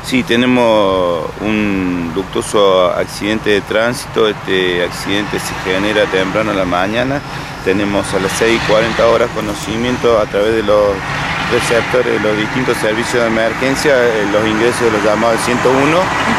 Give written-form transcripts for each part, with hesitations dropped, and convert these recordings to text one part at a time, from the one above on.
Sí, tenemos un luctuoso accidente de tránsito. Este accidente se genera temprano a la mañana. Tenemos a las 6:40 horas conocimiento a través de los receptores de los distintos servicios de emergencia, los ingresos de los llamados 101.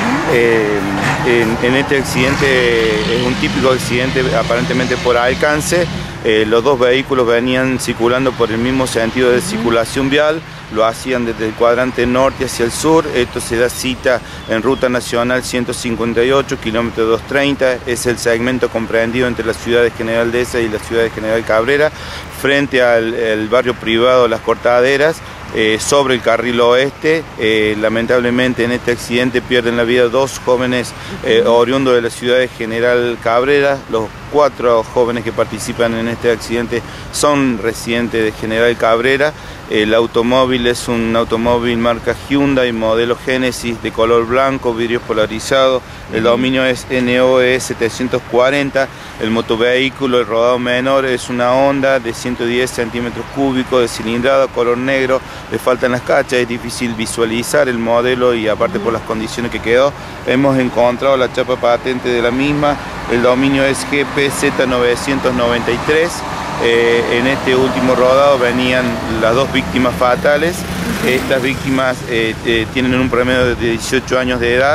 En este accidente es un típico accidente aparentemente por alcance. Los dos vehículos venían circulando por el mismo sentido de circulación vial, lo hacían desde el cuadrante norte hacia el sur. Esto se da cita en Ruta Nacional 158, kilómetro 230, es el segmento comprendido entre la ciudad de General Dehesa y la ciudad de General Cabrera, frente al barrio privado Las Cortaderas. Sobre el carril oeste. Lamentablemente en este accidente pierden la vida dos jóvenes oriundos de la ciudad de General Cabrera. Los 4 jóvenes que participan en este accidente son residentes de General Cabrera. El automóvil es un automóvil marca Hyundai, modelo Genesis, de color blanco, vidrios polarizados. El dominio es NOE 740. El motovehículo, el rodado menor, es una Honda de 110 centímetros cúbicos de cilindrada, color negro. Le faltan las cachas, es difícil visualizar el modelo y aparte por las condiciones que quedó. Hemos encontrado la chapa patente de la misma. El dominio es GPZ993. En este último rodado venían las 2 víctimas fatales. Estas víctimas tienen un promedio de 18 años de edad.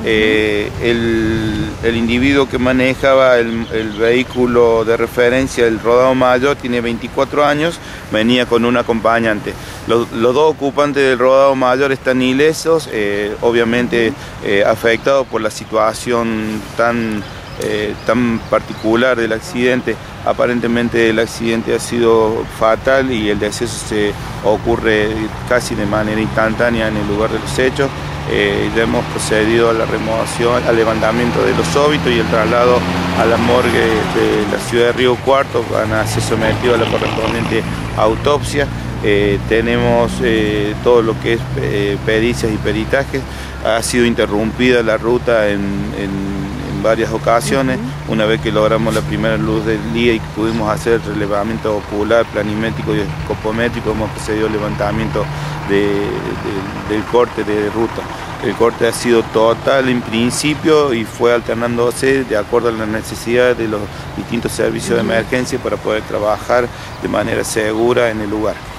El individuo que manejaba el vehículo de referencia, el rodado mayor, tiene 24 años, venía con un acompañante. Los 2 ocupantes del rodado mayor están ilesos, obviamente afectados por la situación tan particular del accidente. Aparentemente el accidente ha sido fatal y el deceso se ocurre casi de manera instantánea en el lugar de los hechos. Ya hemos procedido a la remoción, al levantamiento de los óbitos y el traslado a la morgue de la ciudad de Río Cuarto. Van a ser sometidos a la correspondiente autopsia. Tenemos todo lo que es pericias y peritajes. Ha sido interrumpida la ruta en varias ocasiones. Una vez que logramos la primera luz del día y pudimos hacer el relevamiento ocular, planimétrico y escopométrico, hemos procedido al levantamiento del corte de ruta. El corte ha sido total en principio y fue alternándose de acuerdo a las necesidades de los distintos servicios de emergencia para poder trabajar de manera segura en el lugar.